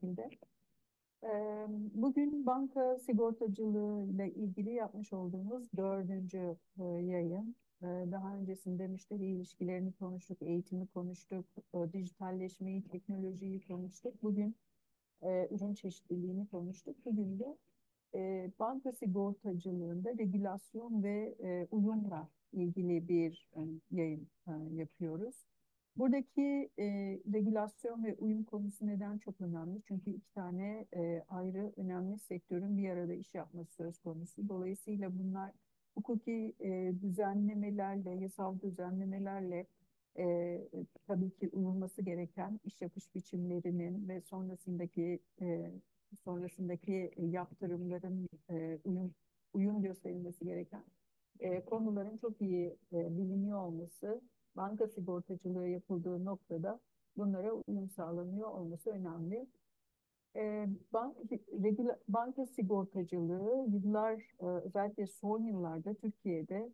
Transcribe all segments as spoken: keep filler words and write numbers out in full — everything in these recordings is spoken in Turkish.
şekilde. Ee, Bugün banka sigortacılığı ile ilgili yapmış olduğumuz dördüncü e, yayın. Ee, Daha öncesinde müşteri ilişkilerini konuştuk, eğitimi konuştuk, e, dijitalleşmeyi, teknolojiyi konuştuk. Bugün e, ürün çeşitliliğini konuştuk. Bugün de e, banka sigortacılığında regülasyon ve e, uyumla ilgili bir e, yayın e, yapıyoruz. Buradaki e, regülasyon ve uyum konusu neden çok önemli? Çünkü iki tane e, ayrı önemli sektörün bir arada iş yapması söz konusu. Dolayısıyla bunlar hukuki e, düzenlemelerle, yasal düzenlemelerle e, tabii ki uyulması gereken iş yapış biçimlerinin ve sonrasındaki e, sonrasındaki yaptırımların e, uyum uyum gösterilmesi gereken e, konuların çok iyi e, biliniyor olması, banka sigortacılığı yapıldığı noktada bunlara uyum sağlanıyor olması önemli. E, bank, regüla, banka sigortacılığı yıllar, e, özellikle son yıllarda Türkiye'de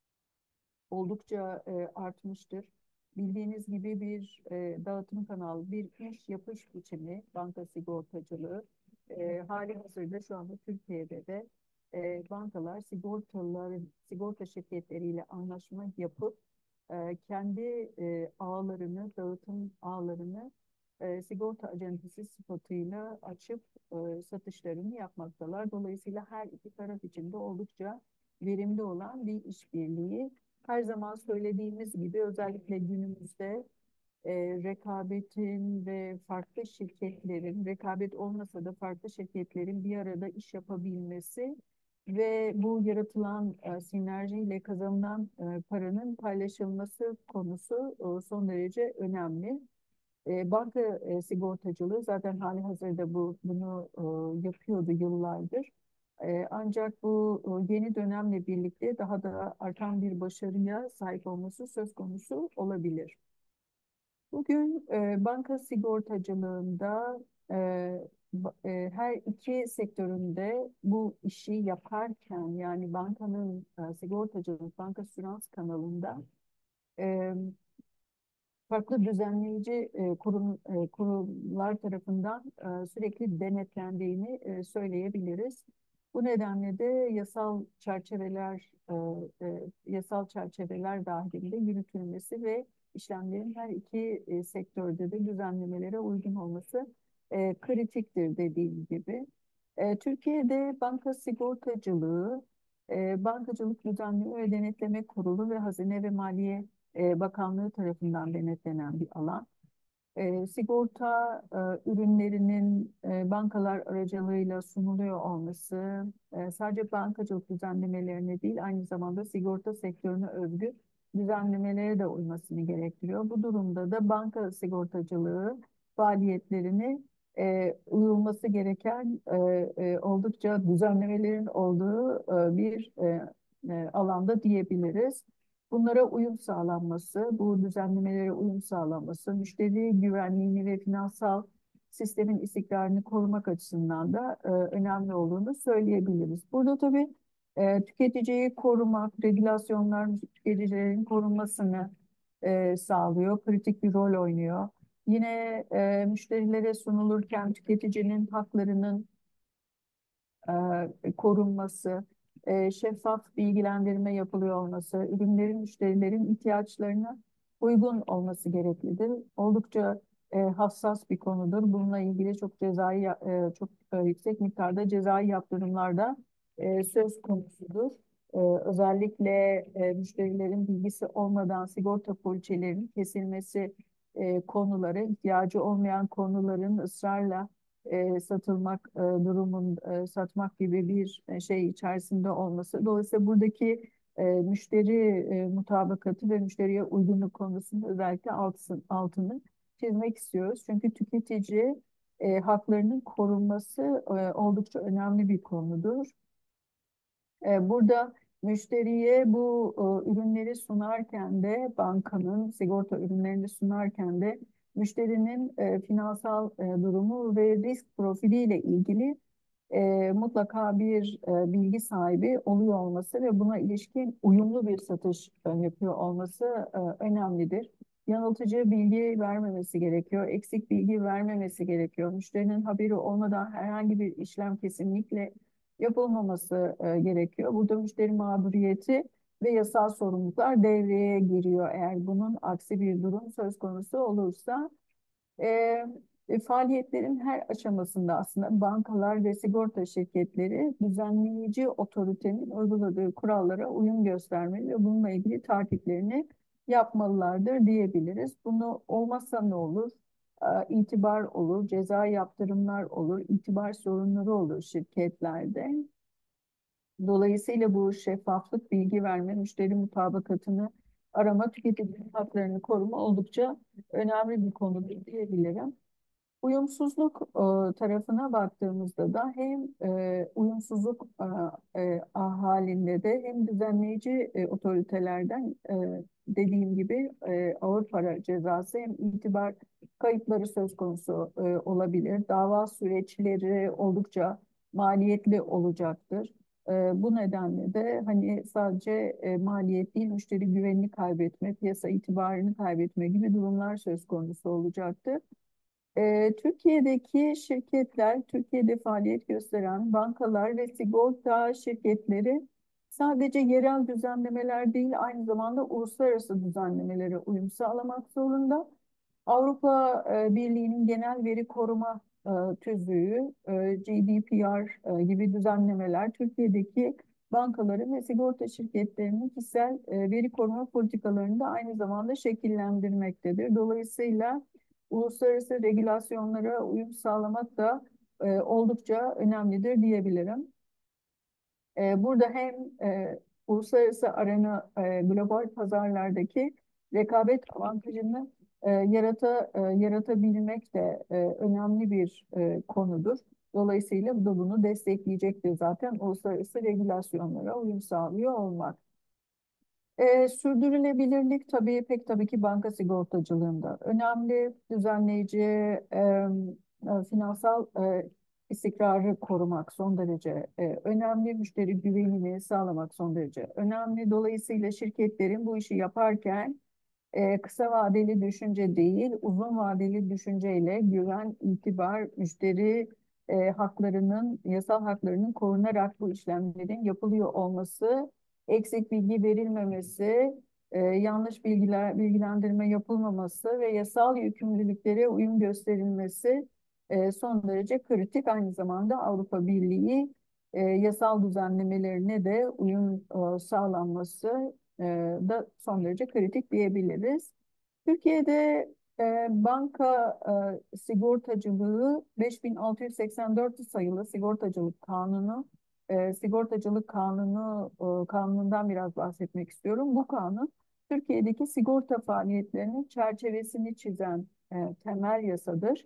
oldukça e, artmıştır. Bildiğiniz gibi bir e, dağıtım kanalı, bir iş yapış biçimi banka sigortacılığı. E, hali hazırda şu anda Türkiye'de de e, bankalar sigortaları, sigorta şirketleriyle anlaşma yapıp e, kendi e, ağlarını, dağıtım ağlarını e, sigorta acentesi sıfatıyla açıp e, satışlarını yapmaktalar. Dolayısıyla her iki taraf için de oldukça verimli olan bir işbirliği. Her zaman söylediğimiz gibi özellikle günümüzde e, rekabetin ve farklı şirketlerin, rekabet olmasa da farklı şirketlerin bir arada iş yapabilmesi ve bu yaratılan e, sinerjiyle kazanılan e, paranın paylaşılması konusu e, son derece önemli. E, banka e, sigortacılığı zaten hali hazırda bu bunu e, yapıyordu yıllardır. E, ancak bu e, yeni dönemle birlikte daha da artan bir başarıya sahip olması söz konusu olabilir. Bugün e, banka sigortacılığında e, ba- e, her iki sektöründe bu işi yaparken yani bankanın e, sigortacılık, banka sürans kanalında e, farklı düzenleyici e, kurum e, kurumlar tarafından e, sürekli denetlendiğini e, söyleyebiliriz. Bu nedenle de yasal çerçeveler e, e, yasal çerçeveler dahilinde yürütülmesi ve işlemlerin her iki e, sektörde de düzenlemelere uygun olması e, kritiktir dediğim gibi. E, Türkiye'de banka sigortacılığı, e, Bankacılık Düzenleme ve Denetleme Kurulu ve Hazine ve Maliye e, Bakanlığı tarafından denetlenen bir alan. E, sigorta e, ürünlerinin e, bankalar aracılığıyla sunuluyor olması e, sadece bankacılık düzenlemelerine değil aynı zamanda sigorta sektörüne özgü düzenlemelere de uymasını gerektiriyor. Bu durumda da banka sigortacılığı faaliyetlerini e, uyulması gereken e, e, oldukça düzenlemelerin olduğu e, bir e, e, alanda diyebiliriz. Bunlara uyum sağlanması, bu düzenlemelere uyum sağlanması, müşteri güvenliğini ve finansal sistemin istikrarını korumak açısından da e, önemli olduğunu söyleyebiliriz. Burada tabii e, tüketiciyi korumak, regülasyonlar tüketicilerin korunmasını e, sağlıyor, kritik bir rol oynuyor. Yine e, müşterilere sunulurken tüketicinin haklarının e, korunması, e, şeffaf bilgilendirme yapılıyor olması, ürünlerin müşterilerin ihtiyaçlarına uygun olması gereklidir. Oldukça e, hassas bir konudur. Bununla ilgili çok cezai e, çok e, yüksek miktarda cezai yaptırımlarda e, söz konusudur. E, özellikle e, müşterilerin bilgisi olmadan sigorta poliçelerinin kesilmesi e, konuları, ihtiyacı olmayan konuların ısrarla e, satılmak e, durumun e, satmak gibi bir e, şey içerisinde olması. Dolayısıyla buradaki e, müşteri e, mutabakatı ve müşteriye uygunluk konusunda özellikle altısın, altını çizmek istiyoruz. Çünkü tüketici e, haklarının korunması e, oldukça önemli bir konudur. E, Burada müşteriye bu e, ürünleri sunarken de bankanın sigorta ürünlerini sunarken de müşterinin e, finansal e, durumu ve risk profiliyle ilgili e, mutlaka bir e, bilgi sahibi oluyor olması ve buna ilişkin uyumlu bir satış e, yapıyor olması e, önemlidir. yanıltıcı bilgi vermemesi gerekiyor, eksik bilgi vermemesi gerekiyor. Müşterinin haberi olmadan herhangi bir işlem kesinlikle yapılmaması e, gerekiyor. Burada müşteri mağduriyeti ve yasal sorumluluklar devreye giriyor. Eğer bunun aksi bir durum söz konusu olursa, e, e, faaliyetlerin her aşamasında aslında bankalar ve sigorta şirketleri düzenleyici otoritenin uyguladığı kurallara uyum göstermeli ve bununla ilgili takiplerini yapmalılardır diyebiliriz. Bunu olmazsa ne olur? E, itibar olur, ceza yaptırımlar olur, itibar sorunları olur şirketlerde. Dolayısıyla bu şeffaflık, bilgi verme, müşteri mutabakatını arama, tüketici haklarını koruma oldukça önemli bir konudur diyebilirim. Uyumsuzluk e, tarafına baktığımızda da hem e, uyumsuzluk e, e, halinde de hem düzenleyici e, otoritelerden e, dediğim gibi e, ağır para cezası hem itibar kayıpları söz konusu e, olabilir. Dava süreçleri oldukça maliyetli olacaktır. E, bu nedenle de hani sadece e, maliyet değil, müşteri güvenini kaybetme, piyasa itibarını kaybetme gibi durumlar söz konusu olacaktır. Ee, Türkiye'deki şirketler, Türkiye'de faaliyet gösteren bankalar ve sigorta şirketleri sadece yerel düzenlemeler değil, aynı zamanda uluslararası düzenlemelere uyum sağlamak zorunda. Avrupa e, Birliği'nin genel veri koruma e, tüzüğü, e, G D P R e, gibi düzenlemeler Türkiye'deki bankaların ve sigorta şirketlerinin kişisel e, veri koruma politikalarını da aynı zamanda şekillendirmektedir. Dolayısıyla uluslararası regülasyonlara uyum sağlamak da e, oldukça önemlidir diyebilirim. E, burada hem e, uluslararası arena, e, global pazarlardaki rekabet avantajını e, yarata, e, yaratabilmek de e, önemli bir e, konudur. Dolayısıyla bu da bunu destekleyecektir zaten uluslararası regülasyonlara uyum sağlıyor olmak. E, sürdürülebilirlik tabii pek tabii ki banka sigortacılığında önemli. Düzenleyici, e, e, finansal e, istikrarı korumak son derece e, önemli. Müşteri güvenini sağlamak son derece önemli. Dolayısıyla şirketlerin bu işi yaparken e, kısa vadeli düşünce değil, uzun vadeli düşünceyle güven, itibar, müşteri e, haklarının, yasal haklarının korunarak bu işlemlerin yapılıyor olması, eksik bilgi verilmemesi, e, yanlış bilgiler, bilgilendirme yapılmaması ve yasal yükümlülüklere uyum gösterilmesi e, son derece kritik. Aynı zamanda Avrupa Birliği e, yasal düzenlemelerine de uyum e, sağlanması e, da son derece kritik diyebiliriz. Türkiye'de e, banka e, sigortacılığı beş bin altı yüz seksen dört sayılı sigortacılık kanunu, e, sigortacılık kanunu e, kanunundan biraz bahsetmek istiyorum. Bu kanun Türkiye'deki sigorta faaliyetlerinin çerçevesini çizen e, temel yasadır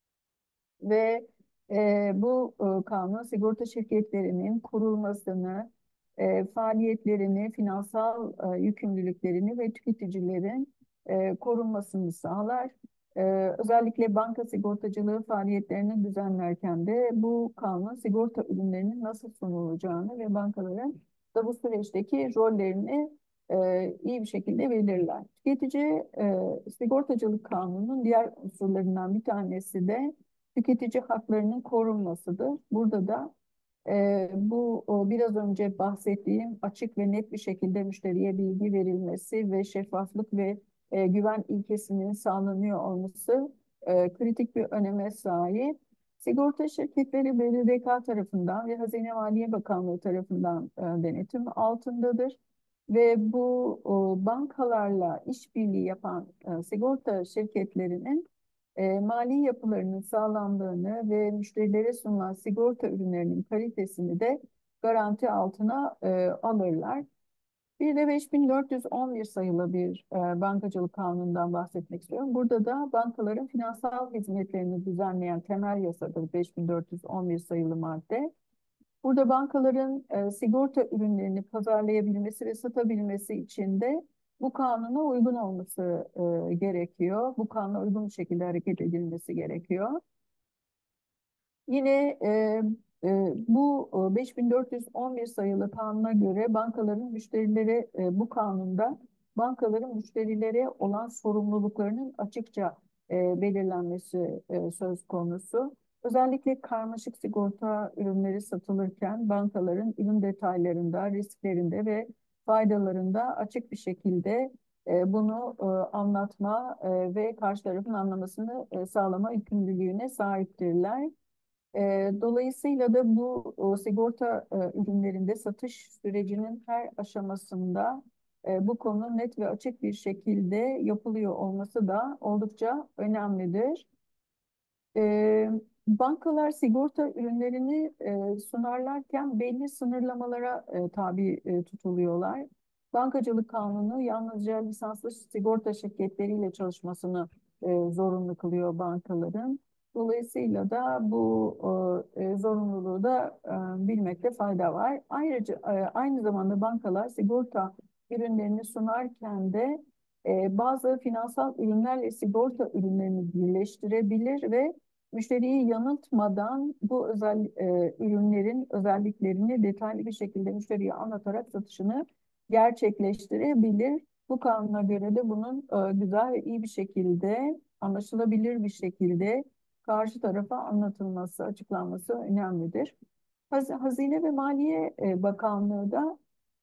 ve e, bu e, kanun sigorta şirketlerinin kurulmasını, e, faaliyetlerini, finansal e, yükümlülüklerini ve tüketicilerin e, korunmasını sağlar. E, özellikle banka sigortacılığı faaliyetlerini düzenlerken de bu kanun sigorta ürünlerinin nasıl sunulacağını ve bankaların da bu süreçteki rollerini e, iyi bir şekilde belirler. Tüketici e, sigortacılık kanununun diğer unsurlarından bir tanesi de tüketici haklarının korunmasıdır. Burada da e, bu o, biraz önce bahsettiğim açık ve net bir şekilde müşteriye bilgi verilmesi ve şeffaflık ve e, güven ilkesinin sağlanıyor olması e, kritik bir öneme sahip. Sigorta şirketleri B D D K tarafından ve Hazine Maliye Bakanlığı tarafından e, denetim altındadır. Ve bu o, bankalarla işbirliği yapan e, sigorta şirketlerinin e, mali yapılarının sağlamlığını ve müşterilere sunulan sigorta ürünlerinin kalitesini de garanti altına e, alırlar. Bir de beş bin dört yüz on bir sayılı bir e, bankacılık kanunundan bahsetmek istiyorum. Burada da bankaların finansal hizmetlerini düzenleyen temel yasadır beş bin dört yüz on bir sayılı madde. Burada bankaların e, sigorta ürünlerini pazarlayabilmesi ve satabilmesi için de bu kanuna uygun olması e, gerekiyor. Bu kanuna uygun bir şekilde hareket edilmesi gerekiyor. Yine e, e, bu e, beş bin dört yüz on bir sayılı kanuna göre bankaların müşterilere e, bu kanunda bankaların müşterilere olan sorumluluklarının açıkça e, belirlenmesi e, söz konusu. Özellikle karmaşık sigorta ürünleri satılırken bankaların ürün detaylarında, risklerinde ve faydalarında açık bir şekilde e, bunu e, anlatma e, ve karşı tarafın anlamasını e, sağlama yükümlülüğüne sahiptirler. E, dolayısıyla da bu o, sigorta e, ürünlerinde satış sürecinin her aşamasında e, bu konu net ve açık bir şekilde yapılıyor olması da oldukça önemlidir. E, Bankalar sigorta ürünlerini e, sunarlarken belli sınırlamalara e, tabi e, tutuluyorlar. Bankacılık Kanunu yalnızca lisanslı sigorta şirketleriyle çalışmasını e, zorunlu kılıyor bankaların. Dolayısıyla da bu e, zorunluluğu da e, bilmekte fayda var. Ayrıca e, aynı zamanda bankalar sigorta ürünlerini sunarken de e, bazı finansal ürünlerle sigorta ürünlerini birleştirebilir ve müşteriyi yanıltmadan bu özel e, ürünlerin özelliklerini detaylı bir şekilde müşteriye anlatarak satışını gerçekleştirebilir. Bu kanuna göre de bunun e, güzel ve iyi bir şekilde, anlaşılabilir bir şekilde karşı tarafa anlatılması, açıklanması önemlidir. Haz- Hazine ve Maliye e, Bakanlığı da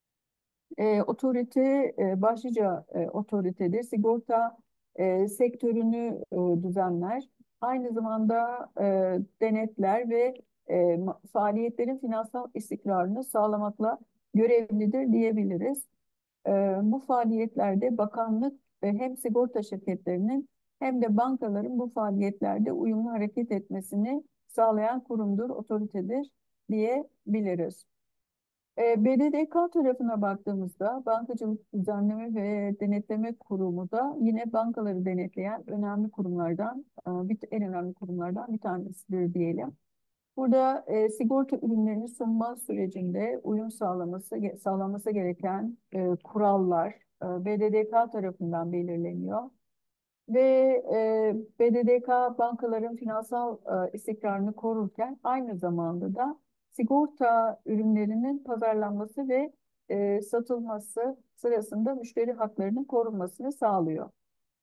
e, otorite e, başlıca e, otoritedir. Sigorta e, sektörünü e, düzenler. Aynı zamanda e, denetler ve e, ma- faaliyetlerin finansal istikrarını sağlamakla görevlidir diyebiliriz. E, Bu faaliyetlerde bakanlık e, hem sigorta şirketlerinin hem de bankaların bu faaliyetlerde uyumlu hareket etmesini sağlayan kurumdur, otoritedir diyebiliriz. E, B D D K tarafına baktığımızda Bankacılık Düzenleme ve Denetleme Kurumu da yine bankaları denetleyen önemli kurumlardan, e, bir, en önemli kurumlardan bir tanesidir diyelim. Burada e, sigorta ürünlerini sunma sürecinde uyum sağlaması sağlanması gereken e, kurallar e, B D D K tarafından belirleniyor. Ve e, B D D K bankaların finansal e, istikrarını korurken aynı zamanda da sigorta ürünlerinin pazarlanması ve e, satılması sırasında müşteri haklarının korunmasını sağlıyor.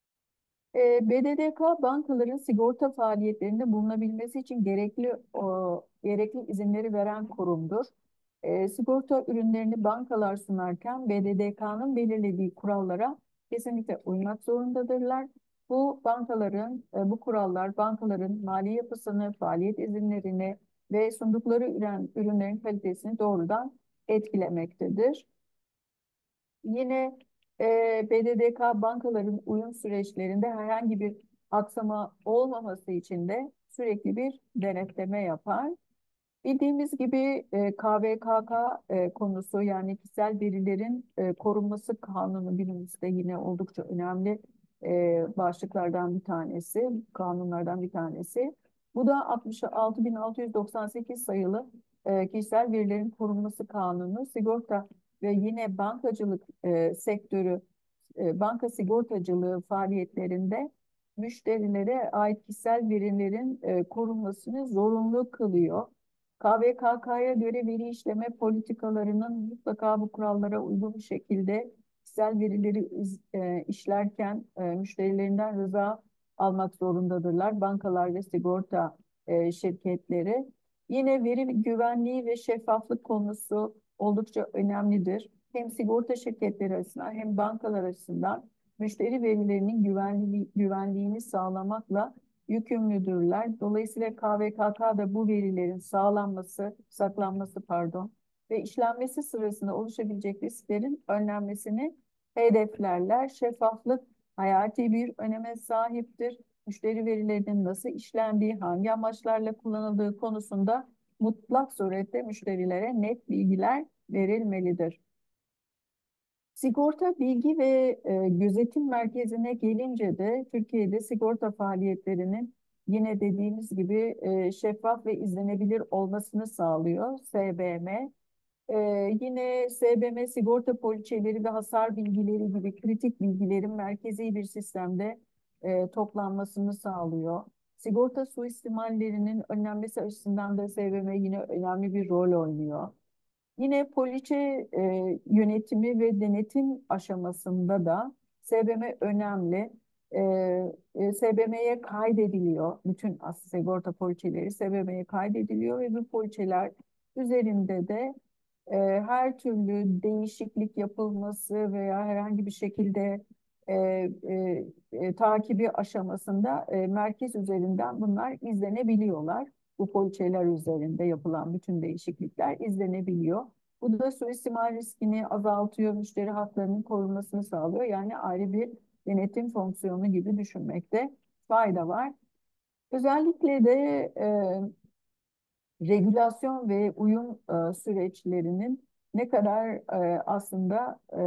E, B D D K bankaların sigorta faaliyetlerinde bulunabilmesi için gerekli o, gerekli izinleri veren kurumdur. E, sigorta ürünlerini bankalar sunarken B D D K'nın belirlediği kurallara kesinlikle uymak zorundadırlar. Bu bankaların, e, bu kurallar bankaların mali yapısını, faaliyet izinlerini ve sundukları ürün, ürünlerin kalitesini doğrudan etkilemektedir. Yine e, B D D K bankaların uyum süreçlerinde herhangi bir aksama olmaması için de sürekli bir denetleme yapar. Bildiğimiz gibi e, K V K K e, konusu yani kişisel verilerin e, korunması kanunu günümüzde yine oldukça önemli e, başlıklardan bir tanesi, kanunlardan bir tanesi. Bu da altmış altı bin altı yüz doksan sekiz sayılı e, kişisel verilerin korunması kanunu, sigorta ve yine bankacılık e, sektörü, e, banka sigortacılığı faaliyetlerinde müşterilere ait kişisel verilerin e, korunmasını zorunlu kılıyor. K V K K'ya göre veri işleme politikalarının mutlaka bu kurallara uygun bir şekilde kişisel verileri iz- e, işlerken e, müşterilerinden rıza almak zorundadırlar. Bankalar ve sigorta e, şirketleri. Yine veri güvenliği ve şeffaflık konusu oldukça önemlidir. Hem sigorta şirketleri açısından hem bankalar açısından müşteri verilerinin güvenli, güvenliğini sağlamakla yükümlüdürler. Dolayısıyla K V K K da bu verilerin sağlanması, saklanması pardon ve işlenmesi sırasında oluşabilecek risklerin önlenmesini hedeflerler. Şeffaflık hayati bir öneme sahiptir. Müşteri verilerinin nasıl işlendiği, hangi amaçlarla kullanıldığı konusunda mutlak surette müşterilere net bilgiler verilmelidir. Sigorta Bilgi ve e, Gözetim Merkezi'ne gelince de Türkiye'de sigorta faaliyetlerinin yine dediğimiz gibi e, şeffaf ve izlenebilir olmasını sağlıyor S B M. E, Yine S B M sigorta poliçeleri ve hasar bilgileri gibi kritik bilgilerin merkezi bir sistemde e, toplanmasını sağlıyor. Sigorta suistimallerinin önlenmesi açısından da S B M yine önemli bir rol oynuyor. Yine poliçe e, yönetimi ve denetim aşamasında da S B M önemli. E, e, S B M'ye kaydediliyor. Bütün aslında sigorta poliçeleri S B M'ye kaydediliyor ve bu poliçeler üzerinde de e, her türlü değişiklik yapılması veya herhangi bir şekilde e, e, e, takibi aşamasında e, merkez üzerinden bunlar izlenebiliyorlar. Bu poliçeler üzerinde yapılan bütün değişiklikler izlenebiliyor. Bu da suistimal riskini azaltıyor, müşteri haklarının korunmasını sağlıyor. Yani ayrı bir denetim fonksiyonu gibi düşünmekte fayda var. Özellikle de e, regülasyon ve uyum e, süreçlerinin ne kadar e, aslında e,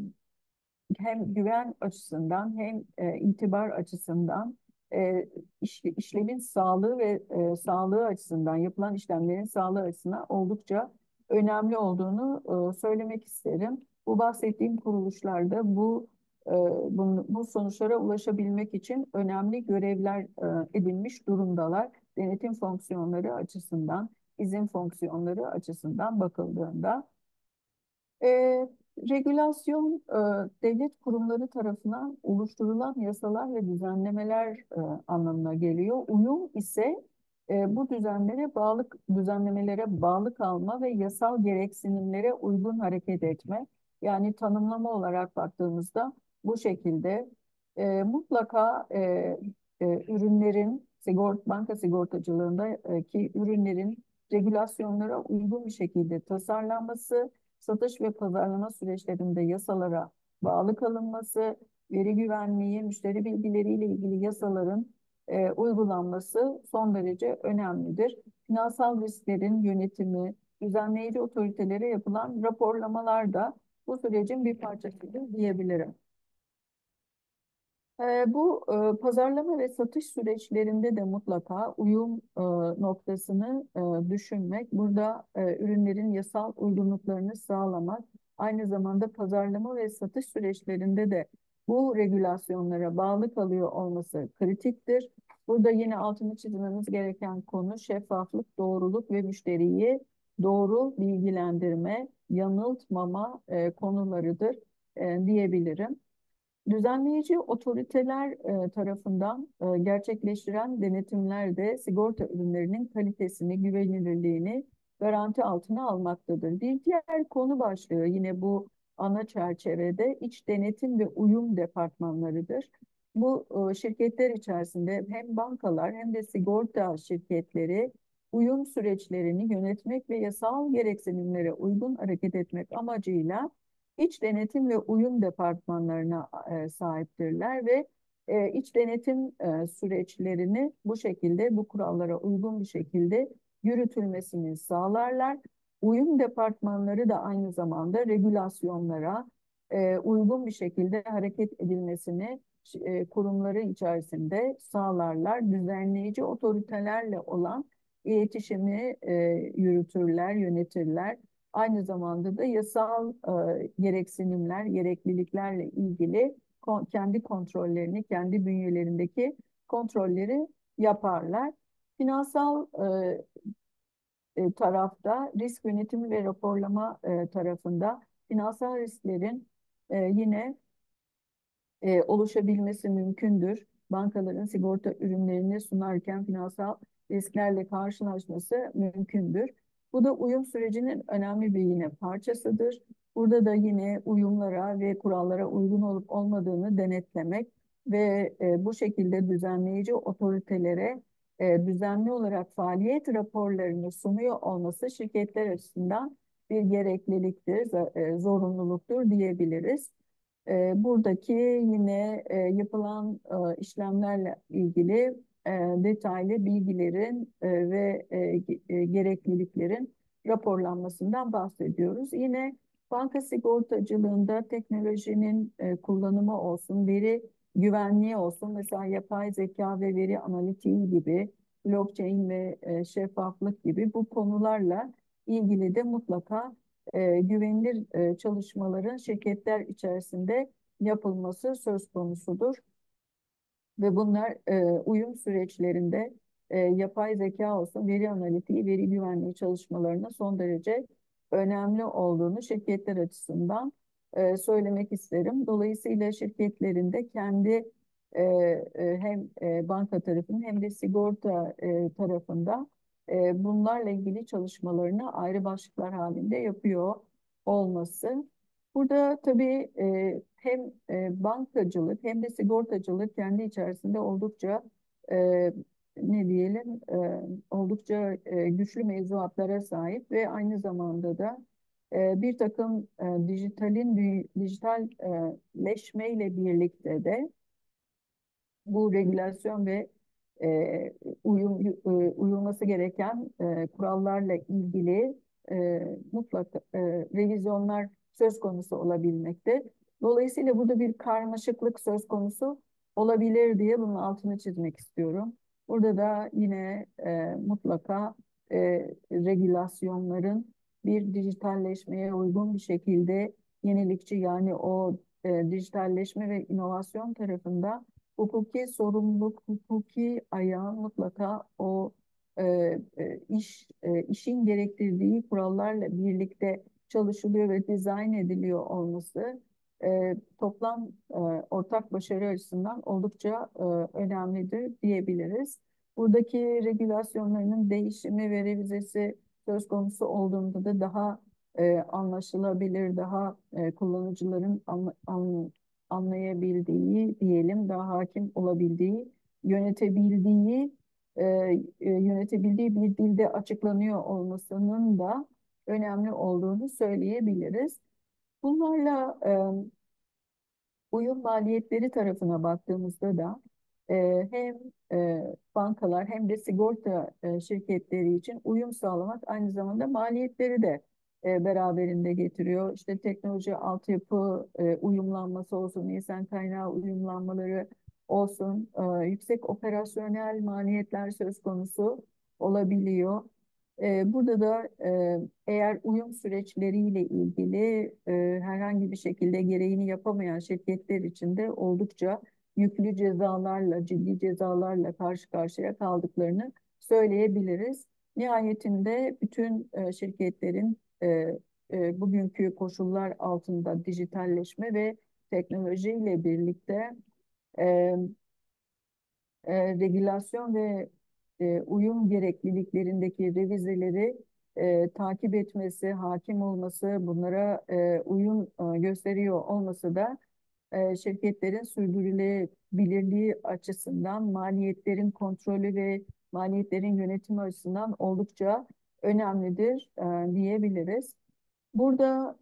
hem güven açısından hem e, itibar açısından e, iş, işlemin sağlığı ve e, sağlığı açısından yapılan işlemlerin sağlığı açısından oldukça önemli olduğunu e, söylemek isterim. Bu bahsettiğim kuruluşlarda bu e, bu, bu sonuçlara ulaşabilmek için önemli görevler e, edinmiş durumdalar. Denetim fonksiyonları açısından, izin fonksiyonları açısından bakıldığında. E, Regülasyon e, devlet kurumları tarafından oluşturulan yasalar ve düzenlemeler e, anlamına geliyor. Uyum ise e, bu düzenlere bağlı düzenlemelere bağlı kalma ve yasal gereksinimlere uygun hareket etme. Yani tanımlama olarak baktığımızda bu şekilde e, mutlaka e, e, ürünlerin sigort banka sigortacılığındaki ürünlerin regülasyonlara uygun bir şekilde tasarlanması, satış ve pazarlama süreçlerinde yasalara bağlı kalınması, veri güvenliği, müşteri bilgileriyle ilgili yasaların e, uygulanması son derece önemlidir. Finansal risklerin yönetimi, düzenleyici otoritelere yapılan raporlamalar da bu sürecin bir parçasıdır diyebilirim. E, bu e, pazarlama ve satış süreçlerinde de mutlaka uyum e, noktasını e, düşünmek, burada e, ürünlerin yasal uygunluklarını sağlamak, aynı zamanda pazarlama ve satış süreçlerinde de bu regülasyonlara bağlı kalıyor olması kritiktir. Burada yine altını çizmemiz gereken konu şeffaflık, doğruluk ve müşteriyi doğru bilgilendirme, yanıltmama e, konularıdır e, diyebilirim. Düzenleyici otoriteler e, tarafından e, gerçekleştiren denetimler de sigorta ürünlerinin kalitesini, güvenilirliğini garanti altına almaktadır. Bir diğer konu başlığı yine bu ana çerçevede iç denetim ve uyum departmanlarıdır. Bu e, şirketler içerisinde hem bankalar hem de sigorta şirketleri uyum süreçlerini yönetmek ve yasal gereksinimlere uygun hareket etmek amacıyla İç denetim ve uyum departmanlarına e, sahiptirler ve e, iç denetim e, süreçlerini bu şekilde, bu kurallara uygun bir şekilde yürütülmesini sağlarlar. Uyum departmanları da aynı zamanda regülasyonlara e, uygun bir şekilde hareket edilmesini e, kurumları içerisinde sağlarlar. Düzenleyici otoritelerle olan iletişimi e, yürütürler, yönetirler. Aynı zamanda da yasal e, gereksinimler, gerekliliklerle ilgili kon- kendi kontrollerini, kendi bünyelerindeki kontrolleri yaparlar. Finansal e, e, tarafta risk yönetimi ve raporlama e, tarafında finansal risklerin e, yine e, oluşabilmesi mümkündür. Bankaların sigorta ürünlerini sunarken finansal risklerle karşılaşması mümkündür. Bu da uyum sürecinin önemli bir yine parçasıdır. Burada da yine uyumlara ve kurallara uygun olup olmadığını denetlemek ve e, bu şekilde düzenleyici otoritelere e, düzenli olarak faaliyet raporlarını sunuyor olması şirketler açısından bir gerekliliktir, e, zorunluluktur diyebiliriz. E, buradaki yine e, yapılan e, işlemlerle ilgili e, detaylı bilgilerin e, ve e, ge- e, gerekliliklerin raporlanmasından bahsediyoruz. Yine banka sigortacılığında teknolojinin e, kullanımı olsun, veri güvenliği olsun, mesela yapay zeka ve veri analitiği gibi, blockchain ve e, şeffaflık gibi bu konularla ilgili de mutlaka e, güvenilir e, çalışmaların şirketler içerisinde yapılması söz konusudur. Ve bunlar e, uyum süreçlerinde e, yapay zeka olsun, veri analitiği, veri güvenliği çalışmalarına son derece önemli olduğunu şirketler açısından e, söylemek isterim. Dolayısıyla şirketlerin de kendi e, e, hem e, banka tarafının hem de sigorta e, tarafında e, bunlarla ilgili çalışmalarını ayrı başlıklar halinde yapıyor olması. Burada tabii e, hem e, bankacılık hem de sigortacılık kendi içerisinde oldukça e, ne diyelim e, oldukça e, güçlü mevzuatlara sahip ve aynı zamanda da e, bir takım e, dijitalin dü- dijitalleşmeyle birlikte de bu regülasyon ve e, uyum, e, uyulması gereken e, kurallarla ilgili e, mutlaka e, revizyonlar söz konusu olabilmekte. Dolayısıyla burada bir karmaşıklık söz konusu olabilir diye bunun altını çizmek istiyorum. Burada da yine e, mutlaka e, regülasyonların bir dijitalleşmeye uygun bir şekilde yenilikçi, yani o e, dijitalleşme ve inovasyon tarafında hukuki sorumluluk, hukuki ayağın mutlaka o e, e, iş e, işin gerektirdiği kurallarla birlikte çalışılıyor ve dizayn ediliyor olması e, toplam e, ortak başarı açısından oldukça e, önemlidir diyebiliriz. Buradaki regülasyonlarının değişimi ve revizesi söz konusu olduğunda da daha e, anlaşılabilir, daha e, kullanıcıların anla, an, anlayabildiği diyelim, daha hakim olabildiği, yönetebildiği, e, e, yönetebildiği bir dilde açıklanıyor olmasının da önemli olduğunu söyleyebiliriz. Bunlarla e, uyum maliyetleri tarafına baktığımızda da e, hem e, bankalar hem de sigorta e, şirketleri için uyum sağlamak aynı zamanda maliyetleri de e, beraberinde getiriyor. İşte teknoloji altyapı e, uyumlanması olsun, insan kaynağı uyumlanmaları olsun, e, yüksek operasyonel maliyetler söz konusu olabiliyor. E, burada da e, eğer uyum süreçleriyle ilgili e, herhangi bir şekilde gereğini yapamayan şirketler için de oldukça yüklü cezalarla, ciddi cezalarla karşı karşıya kaldıklarını söyleyebiliriz. Nihayetinde bütün e, şirketlerin e, e, bugünkü koşullar altında dijitalleşme ve teknolojiyle birlikte e, e, regülasyon ve e, uyum gerekliliklerindeki revizeleri e, takip etmesi, hakim olması, bunlara e, uyum e, gösteriyor olması da e, şirketlerin sürdürülebilirliği açısından, maliyetlerin kontrolü ve maliyetlerin yönetimi açısından oldukça önemlidir e, diyebiliriz. Burada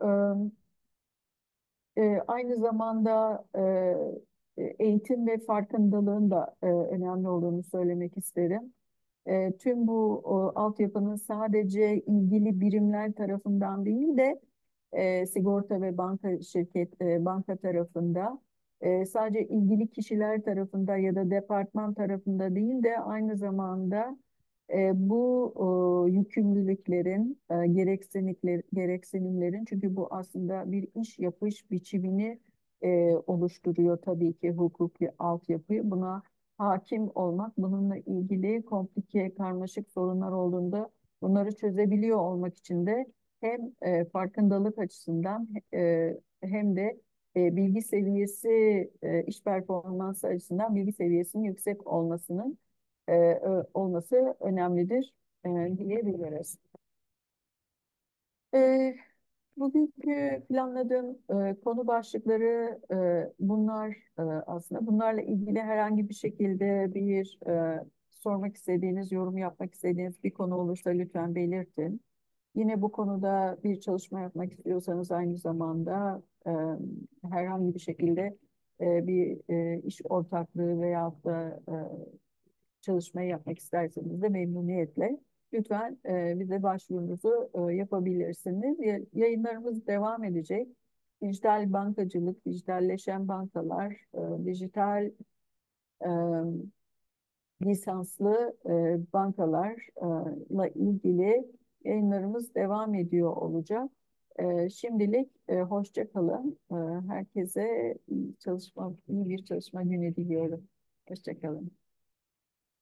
e, aynı zamanda e, eğitim ve farkındalığın da e, önemli olduğunu söylemek isterim. E, tüm bu o, altyapının sadece ilgili birimler tarafından değil de e, sigorta ve banka şirket e, banka tarafında e, sadece ilgili kişiler tarafında ya da departman tarafında değil de aynı zamanda e, bu o, yükümlülüklerin, e, gereksinimler, gereksinimlerin, çünkü bu aslında bir iş yapış biçimini e, oluşturuyor tabii ki hukuki altyapıyı. Buna hakim olmak, bununla ilgili komplike, karmaşık sorunlar olduğunda bunları çözebiliyor olmak için de hem e, farkındalık açısından e, hem de e, bilgi seviyesi, e, iş performansı açısından bilgi seviyesinin yüksek olmasının e, ö- olması önemlidir e, diyebiliriz. E, Bugünkü planladığım e, konu başlıkları e, bunlar e, aslında. Bunlarla ilgili herhangi bir şekilde bir e, sormak istediğiniz, yorum yapmak istediğiniz bir konu olursa lütfen belirtin. Yine bu konuda bir çalışma yapmak istiyorsanız aynı zamanda e, herhangi bir şekilde e, bir e, iş ortaklığı veyahut da e, çalışmayı yapmak isterseniz de memnuniyetle lütfen e, bize başvurunuzu e, yapabilirsiniz. Ya- Yayınlarımız devam edecek. Dijital bankacılık, dijitalleşen bankalar, e, dijital e, lisanslı e, bankalarla ilgili yayınlarımız devam ediyor olacak. E, şimdilik e, hoşça kalın. E, herkese iyi çalışma, iyi bir çalışma günü diliyorum. Hoşça kalın.